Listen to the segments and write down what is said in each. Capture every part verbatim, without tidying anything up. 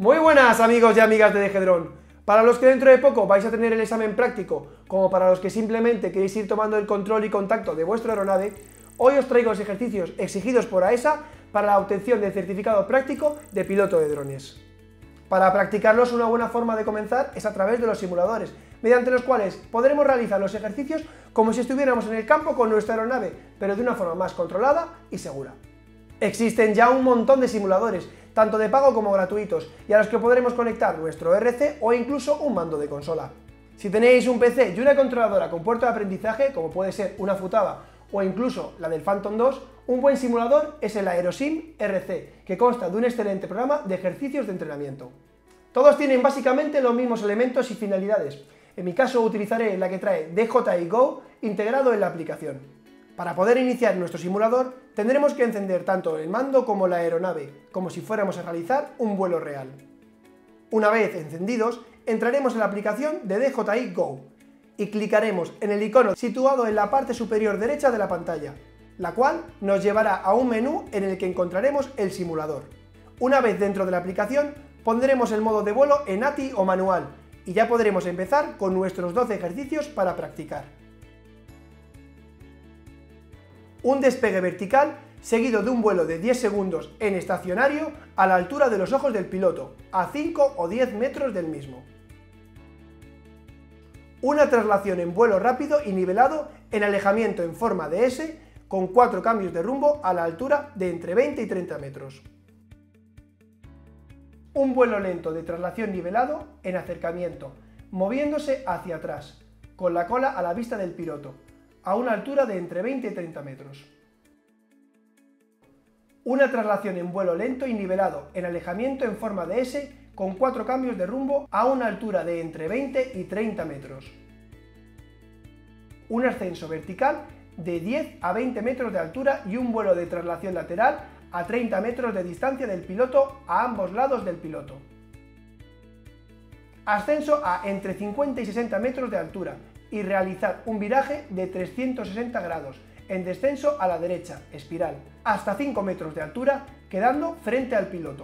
Muy buenas amigos y amigas de D G Drone. Para los que dentro de poco vais a tener el examen práctico, como para los que simplemente queréis ir tomando el control y contacto de vuestra aeronave, hoy os traigo los ejercicios exigidos por AESA para la obtención del certificado práctico de piloto de drones. Para practicarlos, una buena forma de comenzar es a través de los simuladores, mediante los cuales podremos realizar los ejercicios como si estuviéramos en el campo con nuestra aeronave, pero de una forma más controlada y segura. Existen ya un montón de simuladores, tanto de pago como gratuitos, y a los que podremos conectar nuestro R C o incluso un mando de consola. Si tenéis un P C y una controladora con puerto de aprendizaje, como puede ser una Futaba o incluso la del Phantom dos, un buen simulador es el Aerosim R C, que consta de un excelente programa de ejercicios de entrenamiento. Todos tienen básicamente los mismos elementos y finalidades. En mi caso utilizaré la que trae D J I Go integrado en la aplicación. Para poder iniciar nuestro simulador tendremos que encender tanto el mando como la aeronave, como si fuéramos a realizar un vuelo real. Una vez encendidos, entraremos en la aplicación de D J I Go y clicaremos en el icono situado en la parte superior derecha de la pantalla, la cual nos llevará a un menú en el que encontraremos el simulador. Una vez dentro de la aplicación, pondremos el modo de vuelo en A T I o manual y ya podremos empezar con nuestros doce ejercicios para practicar. Un despegue vertical seguido de un vuelo de diez segundos en estacionario a la altura de los ojos del piloto, a cinco o diez metros del mismo. Una traslación en vuelo rápido y nivelado en alejamiento en forma de S con cuatro cambios de rumbo a la altura de entre veinte y treinta metros. Un vuelo lento de traslación nivelado en acercamiento, moviéndose hacia atrás, con la cola a la vista del piloto, a una altura de entre veinte y treinta metros. Una traslación en vuelo lento y nivelado en alejamiento en forma de S con cuatro cambios de rumbo a una altura de entre veinte y treinta metros. Un ascenso vertical de diez a veinte metros de altura y un vuelo de traslación lateral a treinta metros de distancia del piloto a ambos lados del piloto. Ascenso a entre cincuenta y sesenta metros de altura y realizar un viraje de trescientos sesenta grados en descenso a la derecha, espiral, hasta cinco metros de altura, quedando frente al piloto.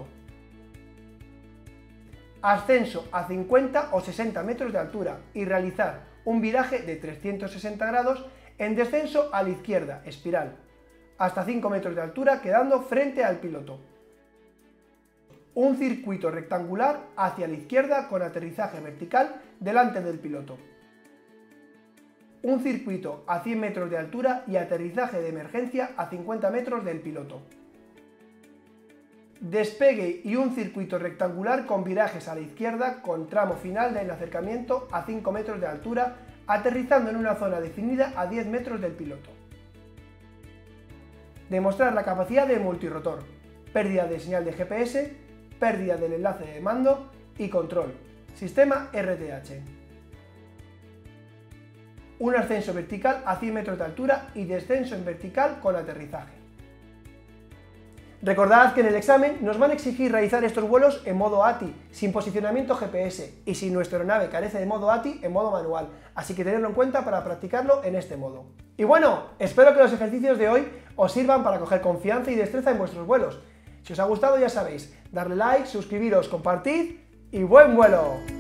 Ascenso a cincuenta o sesenta metros de altura y realizar un viraje de trescientos sesenta grados en descenso a la izquierda, espiral, hasta cinco metros de altura, quedando frente al piloto. Un circuito rectangular hacia la izquierda con aterrizaje vertical delante del piloto. Un circuito a cien metros de altura y aterrizaje de emergencia a cincuenta metros del piloto. Despegue y un circuito rectangular con virajes a la izquierda con tramo final del acercamiento a cinco metros de altura, aterrizando en una zona definida a diez metros del piloto. Demostrar la capacidad de multirotor, pérdida de señal de G P S, pérdida del enlace de mando y control, sistema R T H. Un ascenso vertical a cien metros de altura y descenso en vertical con aterrizaje. Recordad que en el examen nos van a exigir realizar estos vuelos en modo A T I, sin posicionamiento G P S, y si nuestra aeronave carece de modo A T I, en modo manual, así que tenedlo en cuenta para practicarlo en este modo. Y bueno, espero que los ejercicios de hoy os sirvan para coger confianza y destreza en vuestros vuelos. Si os ha gustado ya sabéis, darle like, suscribiros, compartid y ¡buen vuelo!